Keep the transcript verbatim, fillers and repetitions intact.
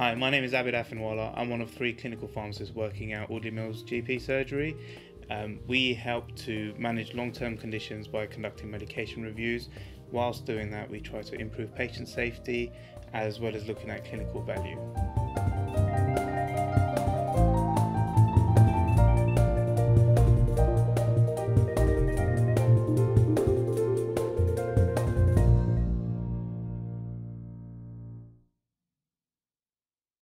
Hi, my name is Abid Afinwala. I'm one of three clinical pharmacists working at Audley Mills G P Surgery. Um, we help to manage long-term conditions by conducting medication reviews. Whilst doing that, we try to improve patient safety as well as looking at clinical value.